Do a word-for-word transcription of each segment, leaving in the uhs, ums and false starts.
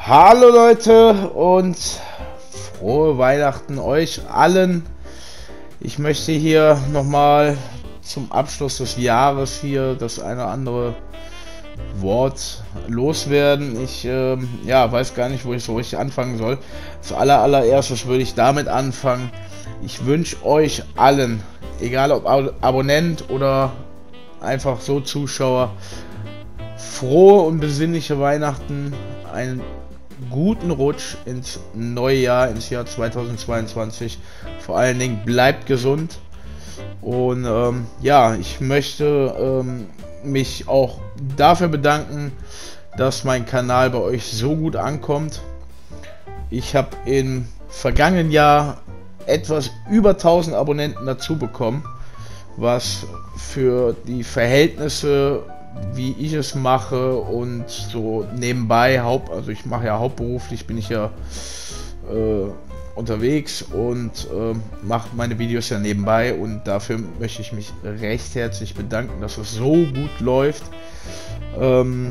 Hallo Leute und frohe Weihnachten euch allen. Ich möchte hier nochmal zum Abschluss des Jahres hier das eine oder andere Wort loswerden. Ich ähm, ja, weiß gar nicht, wo ich so richtig anfangen soll. Zu aller allererstes würde ich damit anfangen. Ich wünsche euch allen, egal ob Ab Abonnent oder einfach so Zuschauer, frohe und besinnliche Weihnachten, einen guten Rutsch ins neue Jahr, ins Jahr zweitausendzweiundzwanzig. Vor allen Dingen bleibt gesund. Und ähm, ja, ich möchte ähm, mich auch dafür bedanken, dass mein Kanal bei euch so gut ankommt. Ich habe im vergangenen Jahr etwas über tausend Abonnenten dazu bekommen, was für die Verhältnisse, wie ich es mache und so nebenbei, Haupt, also ich mache ja hauptberuflich, bin ich ja äh, unterwegs und äh, mache meine Videos ja nebenbei, und dafür möchte ich mich recht herzlich bedanken, dass es so gut läuft. Ähm,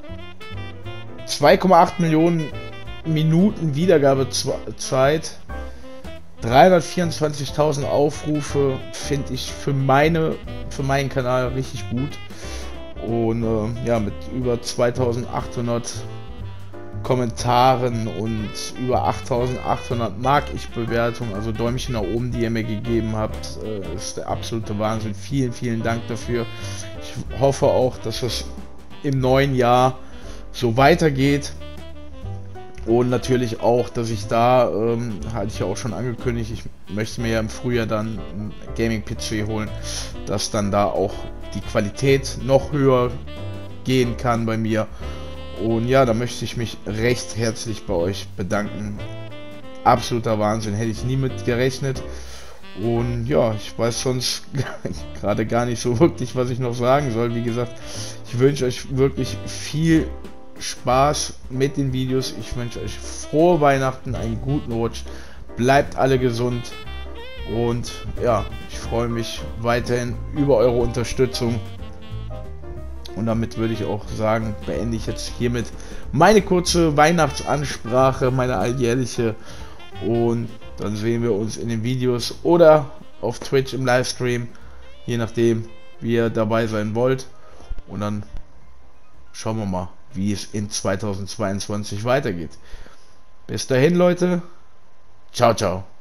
zwei Komma acht Millionen Minuten Wiedergabezeit, dreihundertvierundzwanzigtausend Aufrufe, finde ich für meine für meinen Kanal richtig gut. Und äh, ja, mit über zweitausendachthundert Kommentaren und über achttausendachthundert mag ich Bewertungen, also Däumchen nach oben, die ihr mir gegeben habt, äh, ist der absolute Wahnsinn. Vielen, vielen Dank dafür. Ich hoffe auch, dass es im neuen Jahr so weitergeht. Und natürlich auch, dass ich da, ähm, hatte ich ja auch schon angekündigt, ich möchte mir ja im Frühjahr dann einen Gaming-P C holen, dass dann da auch die Qualität noch höher gehen kann bei mir. Und ja, da möchte ich mich recht herzlich bei euch bedanken. Absoluter Wahnsinn, hätte ich nie mit gerechnet. Und ja, ich weiß sonst gerade gar nicht so wirklich, was ich noch sagen soll. Wie gesagt, ich wünsche euch wirklich viel Spaß mit den Videos. Ich wünsche euch frohe Weihnachten, einen guten Rutsch. Bleibt alle gesund. Und ja, ich freue mich weiterhin über eure Unterstützung. Und damit würde ich auch sagen, beende ich jetzt hiermit meine kurze Weihnachtsansprache, meine alljährliche. Und dann sehen wir uns in den Videos oder auf Twitch im Livestream, je nachdem, wie ihr dabei sein wollt. Und dann schauen wir mal, wie es in zweitausendzweiundzwanzig weitergeht. Bis dahin, Leute. Ciao, ciao.